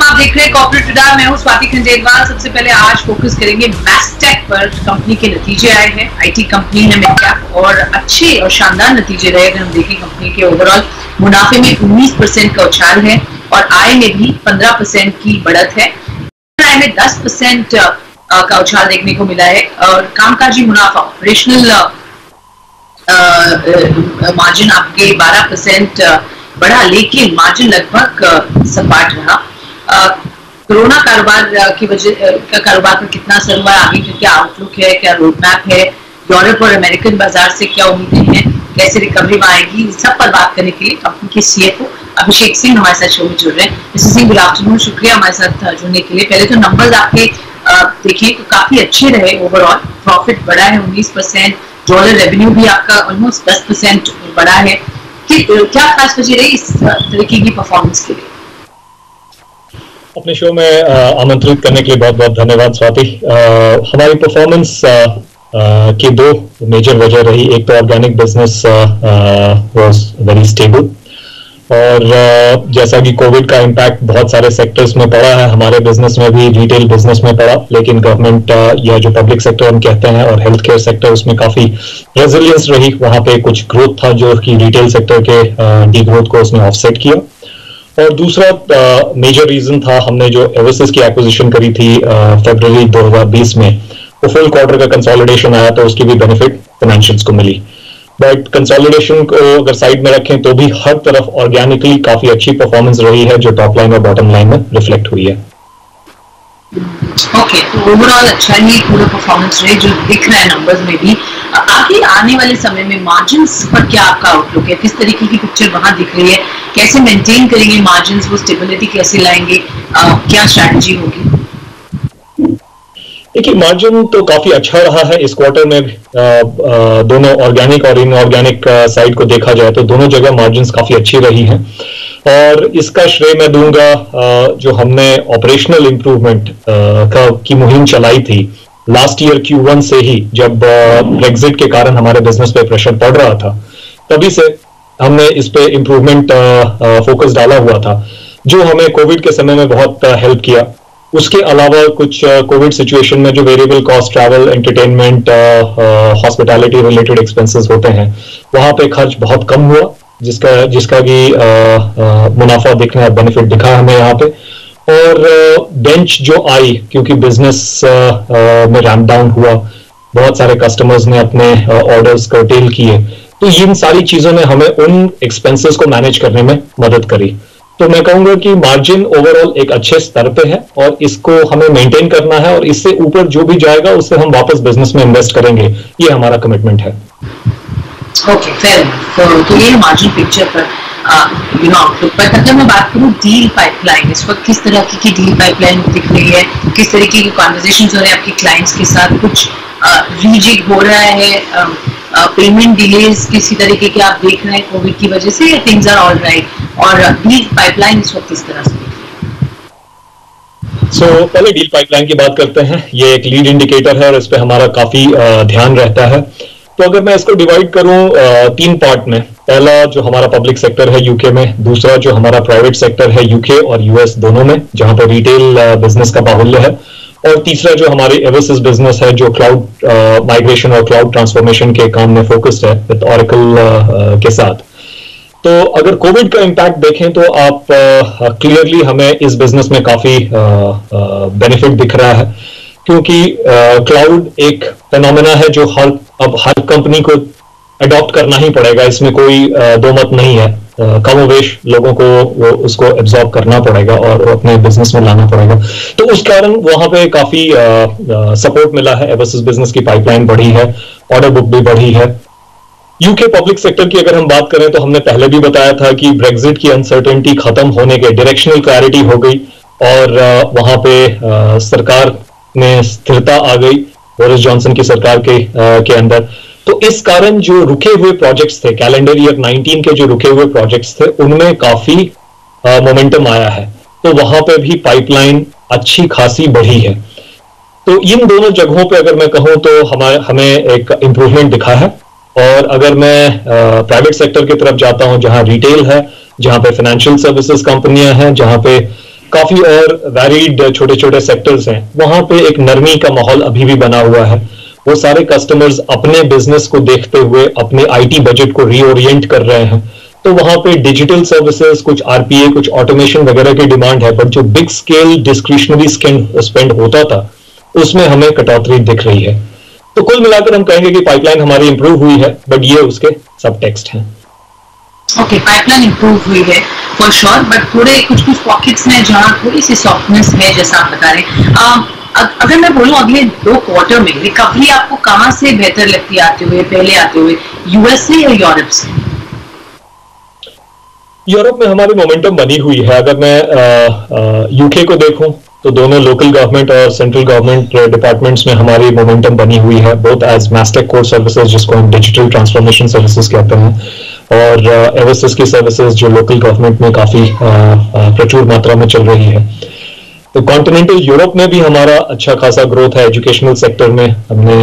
आप देख रहे हैं कॉर्पोरेट रडार। मैं हूं स्वाति खंडेलवाल। सबसे पहले आज फोकस करेंगे मैस्टेक पर। कंपनी के नतीजे आए हैं, आईटी कंपनी है मिड कैप, और अच्छे और शानदार नतीजे रहे। अगर हम देखें कंपनी के ओवरऑल मुनाफे में 19% का उछाल है और आय में भी 15% की बढ़त है। आय में 10% का उछाल देखने को मिला है और कामकाजी मुनाफा ऑपरेशनल मार्जिन आपके 12% बढ़ा, लेकिन मार्जिन लगभग सपाट रहा। कोरोना कारोबार की वजह का कारोबार पर कितना असर हुआ, आगे की क्या आउटलुक है, क्या रोड मैप है, यूरोप और अमेरिकन बाजार से क्या उम्मीदें हैं, कैसे रिकवरी में आएगी, सब पर बात करने के लिए कंपनी के सीएफओ अभिषेक सिंह हमारे साथ शो में जुड़ रहे हैं। मिस्टर सिंह, गुड आफ्टरनून, शुक्रिया हमारे साथ जुड़ने के लिए। पहले तो नंबर्स आपके देखिए तो काफी अच्छे रहे। ओवरऑल प्रॉफिट बढ़ा है 19%, डॉलर रेवेन्यू भी आपका ऑलमोस्ट 10% बढ़ा है। क्या खास वजह रही इस तरीके की परफॉर्मेंस के लिए? अपने शो में आमंत्रित करने के लिए बहुत बहुत धन्यवाद स्वाति। हमारी परफॉर्मेंस की दो मेजर वजह रही। एक तो organic business was very stable, और जैसा कि कोविड का इम्पैक्ट बहुत सारे सेक्टर्स में पड़ा है, हमारे बिजनेस में भी, रिटेल बिजनेस में पड़ा, लेकिन गवर्नमेंट या जो पब्लिक सेक्टर हम कहते हैं और हेल्थ केयर सेक्टर, उसमें काफी रेजिलियंस रही। वहां पे कुछ ग्रोथ था जो कि रिटेल सेक्टर के डी ग्रोथ को उसने ऑफसेट किया। और दूसरा मेजर रीजन था, हमने जो एवरसिस की एक्विजिशन करी थी फरवरी 2020 में, वो फुल क्वार्टर का कंसोलिडेशन आया तो उसकी भी बेनिफिट फाइनेंशियल्स को मिली। बट कंसोलिडेशन को अगर साइड में रखें तो भी हर तरफ ऑर्गेनिकली काफी अच्छी परफॉर्मेंस रही है, जो टॉप लाइन और बॉटम लाइन में रिफ्लेक्ट हुई है। ओके, तो ओवरऑल अच्छा ही पूरा परफॉर्मेंस रहे जो दिख रहा है नंबर्स में भी। आगे आने वाले समय में मार्जिन्स पर क्या आपका आउटलुक है? किस तरीके की पिक्चर वहां दिख रही है? कैसे मेंटेन करेंगे मार्जिन्स, वो स्टेबिलिटी कैसे लाएंगे, क्या स्ट्रैटेजी होगी? देखिए, मार्जिन तो काफी अच्छा रहा है इस क्वार्टर में। दोनों ऑर्गेनिक और इनऑर्गेनिक साइड को देखा जाए तो दोनों जगह मार्जिन्स काफी अच्छी रही हैं, और इसका श्रेय मैं दूंगा जो हमने ऑपरेशनल इंप्रूवमेंट की मुहिम चलाई थी लास्ट ईयर Q1 से ही, जब ब्रेक्जिट के कारण हमारे बिजनेस पे प्रेशर पड़ रहा था, तभी से हमने इस पे इंप्रूवमेंट फोकस डाला हुआ था, जो हमें कोविड के समय में बहुत हेल्प किया। उसके अलावा कुछ कोविड सिचुएशन में जो variable cost, travel, entertainment, hospitality related expenses होते हैं, वहां पे खर्च बहुत कम हुआ, जिसका भी मुनाफा दिखना, बेनिफिट दिखा हमें यहाँ पे। और बेंच जो आई, क्योंकि बिजनेस में रैंप डाउन हुआ, बहुत सारे कस्टमर्स ने अपने ऑर्डर्स कर्टेल किए, तो इन सारी चीजों ने हमें उन एक्सपेंसेस को मैनेज करने में मदद करी। तो मैं कहूंगा कि मार्जिन ओवरऑल एक अच्छे स्तर पे है और इसको हमें मेंटेन करना है, और इससे ऊपर जो भी जाएगा उससे हम वापस बिजनेस में इन्वेस्ट करेंगे, ये हमारा कमिटमेंट है। Okay, fair. तो ये मार्जिन पिक्चर पर आउटलुक पर अगर मैं बात करूं डील पाइपलाइन, इस वक्त किस तरह की डील पाइपलाइन दिख रही है? किस तरीके की कॉन्वर्सेशंस हो रहे हैं आपके क्लाइंट्स के साथ? कुछ रीजिग हो रहा है, पेमेंट डिलेज किसी तरीके के आप देख रहे हैं कोविड की वजह से, या थिंग्स आर ऑल राइट? और डील पाइपलाइन इस वक्त किस तरह से दिख रही है? पहले डील पाइपलाइन की बात करते हैं। ये एक लीड इंडिकेटर है और इस पे हमारा काफी ध्यान रहता है। तो अगर मैं इसको डिवाइड करूं 3 पार्ट में, पहला जो हमारा पब्लिक सेक्टर है यूके में, दूसरा जो हमारा प्राइवेट सेक्टर है यूके और यूएस दोनों में, जहां पर रिटेल बिजनेस का बाहुल्य है, और तीसरा जो हमारे एवरसिस बिजनेस है, जो क्लाउड माइग्रेशन और क्लाउड ट्रांसफॉर्मेशन के काम में फोकस्ड है विद ऑरेकल के साथ। तो अगर कोविड का इम्पैक्ट देखें तो आप क्लियरली हमें इस बिजनेस में काफी बेनिफिट दिख रहा है, क्योंकि क्लाउड एक फेनोमेना है जो अब हर कंपनी को अडॉप्ट करना ही पड़ेगा, इसमें कोई दो मत नहीं है। कमोवेश लोगों को उसको एब्जॉर्ब करना पड़ेगा और अपने बिजनेस में लाना पड़ेगा। तो उस कारण वहां पे काफी सपोर्ट मिला है, एवरसिस बिजनेस की पाइपलाइन बढ़ी है, ऑर्डर बुक भी बढ़ी है। यूके पब्लिक सेक्टर की अगर हम बात करें तो हमने पहले भी बताया था कि ब्रेक्जिट की अनसर्टेनिटी खत्म होने के, डायरेक्शनल क्लैरिटी हो गई, और वहां पे सरकार में स्थिरता आ गई बोरिस जॉनसन की सरकार के अंदर। तो इस कारण जो रुके हुए प्रोजेक्ट्स थे, कैलेंडर ईयर 19 के जो रुके हुए प्रोजेक्ट्स थे, उनमें काफी मोमेंटम आया है। तो वहां पे भी पाइपलाइन अच्छी खासी बढ़ी है। तो इन दोनों जगहों पे अगर मैं कहूं तो हमें एक इंप्रूवमेंट दिखा है। और अगर मैं प्राइवेट सेक्टर की तरफ जाता हूं, जहां रिटेल है, जहां पे फाइनेंशियल सर्विसेज कंपनियां हैं, जहां पे काफी और वैरिड छोटे छोटे सेक्टर्स हैं, वहां पे एक नरमी का माहौल अभी भी बना हुआ है। वो सारे कस्टमर्स अपने बिजनेस को देखते हुए अपने आईटी बजट को रीओरिएंट कर रहे हैं, तो वहां पे डिजिटल सर्विसेज, कुछ आरपीए, कुछ ऑटोमेशन वगैरह की डिमांड है, बट जो बिग स्केल डिस्क्रिशनरी स्पेंड होता था उसमें हमें कटौती दिख रही है। तो कुल मिलाकर हम कहेंगे कि पाइपलाइन हमारी इंप्रूव हुई है, बट ये उसके सब टेक्स्ट हैं। ओके, पाइपलाइन इंप्रूव हुई है फॉर श्योर, बट थोड़े कुछ कुछ पॉकेट्स में जहाँ थोड़ी सी सॉफ्टनेस है, जैसा आप बता रहे हैं। अगर मैं बोलूं अगले 2 क्वार्टर में रिकवरी आपको कहाँ से बेहतर लगती है आते हुए, पहले आते हुए, यूएस से या यूरोप से? यूरोप में हमारी मोमेंटम बनी हुई है। अगर मैं यूके को देखूं तो दोनों लोकल गवर्नमेंट और सेंट्रल गवर्नमेंट डिपार्टमेंट्स में हमारी मोमेंटम बनी हुई है, both as Mastek core services, जिसको हम डिजिटल ट्रांसफॉर्मेशन सर्विसेज कहते हैं, और एवोसिस की सर्विसेज जो लोकल गवर्नमेंट में काफी प्रचुर मात्रा में चल रही है। तो कॉन्टिनेंटल यूरोप में भी हमारा अच्छा खासा ग्रोथ है। एजुकेशनल सेक्टर में हमने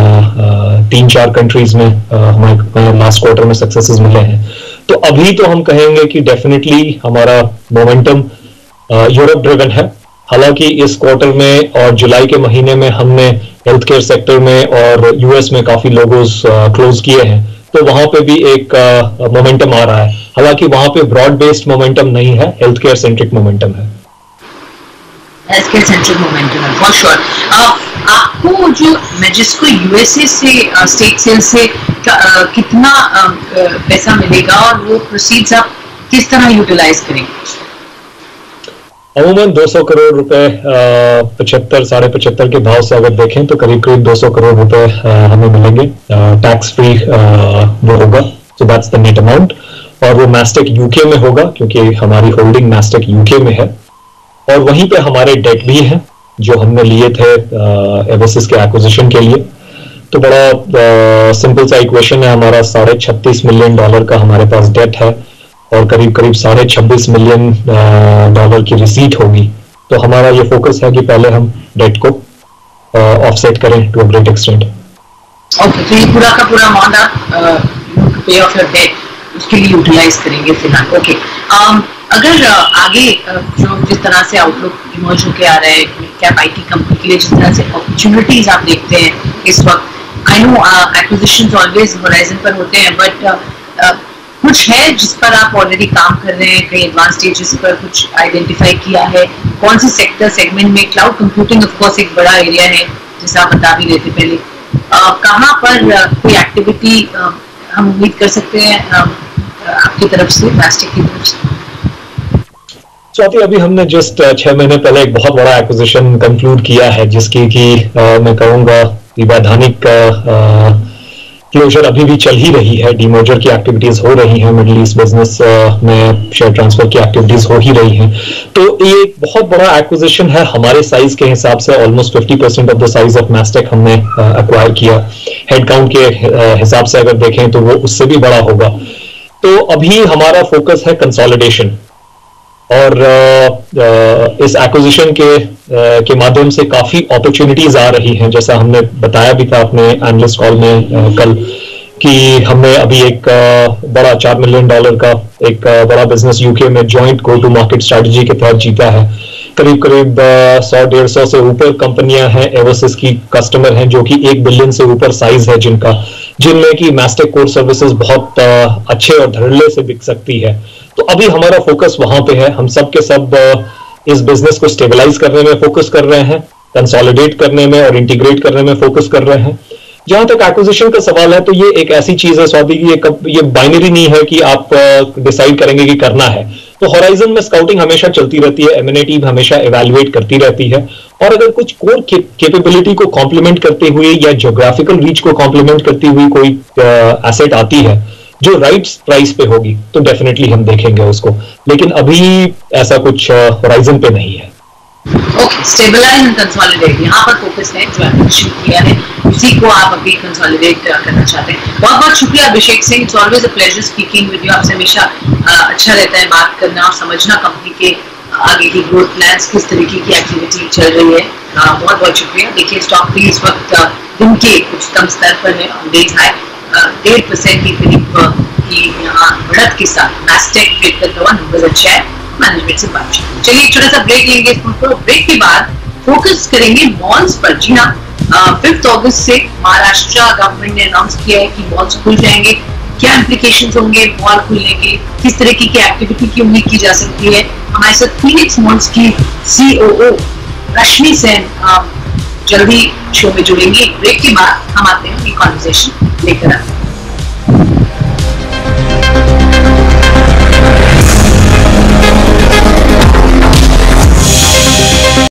3-4 कंट्रीज में हमारे लास्ट क्वार्टर में सक्सेसेस मिले हैं। तो अभी तो हम कहेंगे कि डेफिनेटली हमारा मोमेंटम यूरोप ड्रिवन है। हालांकि इस क्वार्टर में और जुलाई के महीने में हमने हेल्थ केयर सेक्टर में और यूएस में काफी लोगोस क्लोज किए हैं, तो वहां पे भी एक मोमेंटम आ रहा है। हालांकि वहां पे ब्रॉड बेस्ड मोमेंटम नहीं है, हेल्थ केयर सेंट्रिक मोमेंटम है। हेल्थकेयर सेंट्रिक मोमेंटम है फॉर श्योर। आपको जो मैजिस्को यूएसए से स्टेट सेल से कितना पैसा मिलेगा और वो प्रोसीड्स आप किस तरह यूटिलाइज करेंगे? अमूमन 200 करोड़ रुपए 75-75.5 के भाव से अगर देखें तो करीब करीब 200 करोड़ रुपए हमें मिलेंगे। टैक्स फ्री वो होगा, so that's the net amount. और वो मैस्टेक यूके में होगा क्योंकि हमारी होल्डिंग मैस्टेक यूके में है। और वहीं पे हमारे डेट भी हैं जो हमने लिए थे एवोसिस के एक्विजिशन के लिए। तो बड़ा सिंपल सा इक्वेशन है, हमारा $36 मिलियन का हमारे पास डेट है और करीब करीब $26 मिलियन की रिसीट होगी। तो हमारा ये फोकस है कि पहले हम डेट को ऑफसेट करें to a great extent. Okay, तो ये पूरा का पूरा अमाउंट आप पे ऑफ योर डेट उसके लिए यूटिलाइज करेंगे फिलहाल। ओके, अगर आगे जो जिस तरह से आउटलुक इमर्ज होके आ रहा है कैप आईटी कंपनी के लिए, जिस तरह से अपॉर्चुनिटीज आप देखते हैं इस वक्त, I know acquisitions always horizon पर होते हैं, बट कुछ है जिस पर आप ऑलरेडी काम कर रहे हैं, कई एडवांस स्टेजेस पर कुछ आइडेंटिफाई किया है? कौन से सेक्टर सेगमेंट में? क्लाउड कंप्यूटिंग ऑफ कोर्स एक बड़ा एरिया है जैसा आप बता भी रहे थे पहले। कहाँ पर कोई एक्टिविटी हम उम्मीद कर सकते हैं आपकी तरफ से, मैस्टेक की तरफ से? स्वाति, अभी हमने जस्ट 6 महीने पहले एक बहुत बड़ा एक्विजिशन कंक्लूड किया है, जिसकी कि मैं कहूँगा वैधानिक क्लोजर अभी भी चल ही रही है। डीमर्जर की एक्टिविटीज हो रही हैं, मिडिल ईस्ट बिजनेस में शेयर ट्रांसफर की एक्टिविटीज हो ही रही हैं। तो ये एक बहुत बड़ा एक्विजिशन है हमारे साइज के हिसाब से। Almost 50% of the size of Mastek हमने एक्वायर किया। हेडकाउंट के हिसाब से अगर देखें तो वो उससे भी बड़ा होगा। तो अभी हमारा फोकस है कंसोलिडेशन, और इस एक्विजिशन के माध्यम से काफी अपॉर्चुनिटीज आ रही हैं। जैसा हमने बताया भी था अपने एनालिस्ट कॉल में कल कि हमने अभी एक बड़ा $4 मिलियन का एक बड़ा बिजनेस यूके में joint go to market strategy के तहत जीता है। करीब करीब 100-150 से ऊपर कंपनियां हैं एवोसिस की कस्टमर हैं, जो कि 1 बिलियन से ऊपर साइज है जिनमें की मैस्टेक कोर सर्विसेज बहुत अच्छे और धड़ल्ले से बिक सकती है। तो अभी हमारा फोकस वहां पे है। हम सब के सब इस बिजनेस को स्टेबलाइज करने में फोकस कर रहे हैं, कंसोलिडेट करने में और इंटीग्रेट करने में फोकस कर रहे हैं। जहां तक एक्विजिशन का सवाल है, तो ये एक ऐसी चीज है स्वाति की ये बाइनरी नहीं है कि आप डिसाइड करेंगे कि करना है। तो होराइजन में स्काउटिंग हमेशा चलती रहती है, एम&ए टीम हमेशा इवैल्यूएट करती रहती है, और अगर कुछ कोर कैपेबिलिटी को कॉम्प्लीमेंट करते हुए या ज्योग्राफिकल रीच को कॉम्प्लीमेंट करती हुई कोई एसेट आती है जो राइट प्राइस पे होगी, तो डेफिनेटली हम देखेंगे उसको। लेकिन अभी ऐसा कुछ होराइजन पे नहीं है। ओके, स्टेबलाइज एंड कंसोलिडेट, यहाँ पर फोकस है जो एक्विजिशन किया है, उसी को आप अभी कंसोलिडेट करना चाहते हैं। बहुत बहुत शुक्रिया Abhishek Singh, it's always a pleasure speaking with you. आपसे हमेशा अच्छा रहता है बात करना और समझना कंपनी के आगे की ग्रोथ प्लान्स, किस तरीके की एक्टिविटी चल रही है। बहुत बहुत शुक्रिया। देखिए स्टॉक भी इस वक्त दिन के उच्चतम स्तर पर है, डेज हाई 1.5% की करीब की यहाँ बढ़त के साथ मैस्टेक पे नंबर अच्छा है। मैनेजमेंट से बातचीत। चलिए एक छोटा सा ब्रेक लेंगे, ब्रेक के बाद फोकस करेंगे मॉल्स पर। जी हाँ, 5 अगस्त से महाराष्ट्र गवर्नमेंट ने अनाउंस किया है कि मॉल्स खुल जाएंगे। क्या इम्प्लीकेशंस होंगे मॉल खुलने के, किस तरह की एक्टिविटी की उम्मीद की जा सकती है। हमारे साथ फीनिक्स मॉल्स की COO रश्मि सेन जल्दी शो में जुड़ेंगे। ब्रेक के बाद हम आते हैं ये कॉन्वर्सेशन लेकर आते हैं।